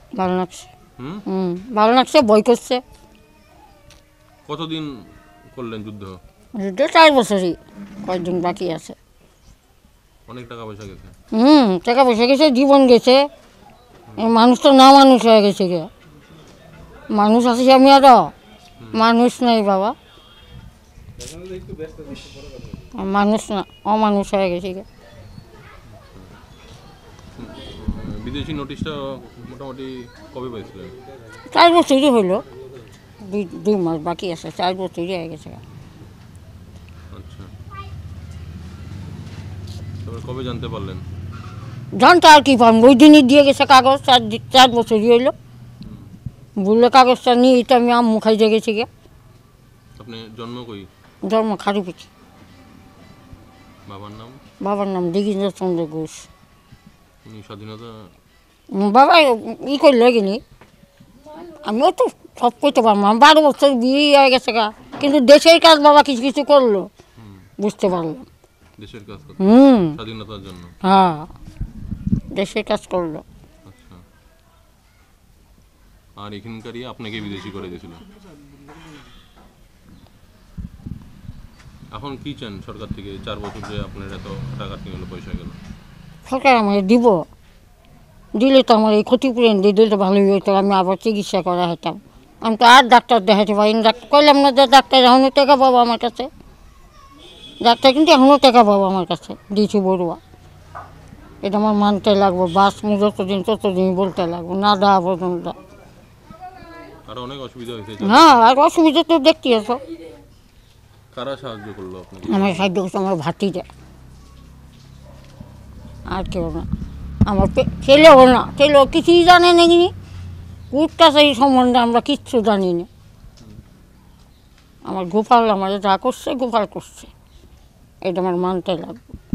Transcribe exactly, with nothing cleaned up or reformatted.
ভালো লাগছে। হুম হুম ভালো লাগছে, ভয় করছে। কতদিন করলেন যুদ্ধ? যুদ্ধ চার বছরই, কয়েকদিন বাকি আছে। অনেক টাকা পয়সা গেছে। হুম টাকা পয়সা গেছে, জীবন গেছে, মানুষ তো না মানুষ হয়ে গেছে গে। মানুষ আছি আমি আরো, মানুষ নাই বাবা, মানুষ না অমানুষ হয়ে গেছে গে। বিদেশি নোটিশটা মোটামুটি কবে পাইছিলেন? চার বছরই হইলো, দুই দুই মাস বাকি আছে, চার বছরই হয়ে গেছে। আচ্ছা, তারপর কবে জানতে পারলেন? জানতে আর কি পারবো, ওই দিনই দিয়ে গেছে কাগজ, চার দি- চার বছরই হইলো। বললে কাগজটা নিয়ে এটা আমি আম্মু খাইতে গেছি গে। আপনি জন্ম কই? জন্ম খারুপিঠি। বাবার নাম? বাবার নাম দিগিন্দ্র চন্দ্র ঘোষ। উনি স্বাধীনতা উম, বাবা ই করলে গেলি, আমিও তো সব করতে পারবো না, বারো বছর বিয়ে হয়ে গেছে গা, কিন্তু দেশের কাজ বাবা কিছু কিছু করলো, বুঝতে পারলাম। দেশের কাজ করতে হুম স্বাধীনতার জন্য। হ্যাঁ, দেশের কাজ করলো। আচ্ছা, আর এখানকারই আপনাকে বিদেশি করে দিয়েছিল। এখন কি চান সরকার থেকে? চার বছর যে আপনার এত টাকা নিয়ে গেলো, পয়সা গেল, সরকার আমাকে দিব, দিলে তো আমার এই ক্ষতিপূরণ দিয়ে দিলে তো ভালোই হতো, আমি আবার চিকিৎসা করা হতাম। আমি তো আর ডাক্তার দেখাতে পারি না, ডাক্তার কইলাম না যে ডাক্তার এখনও টাকা পাবো আমার কাছে, ডাক্তার কিন্তু এখনও টাকা পাবো আমার কাছে, দিয়েছি বড়ুয়া। এটা আমার মানতে লাগবো, বাস মু যতদিন ততদিন বলতে লাগবো, না দেওয়া পর্যন্ত। আরো অনেক অসুবিধা হয়েছে। হ্যাঁ, আর অসুবিধা তো দেখতে আছো। কারা সাহায্য করলো আপনাকে? আমার সাহায্য করছে আমার ভাতিটা, আর কেউ না। আমার পে- ছেলেও না, ছেলেও কিছুই জানে না, কিনি কুটটা সেই সম্বন্ধে আমরা কিচ্ছু জানি না। আমার গোপাল আমার যা করছে, গোপাল করছে, এটা আমার মানতে লাগবে।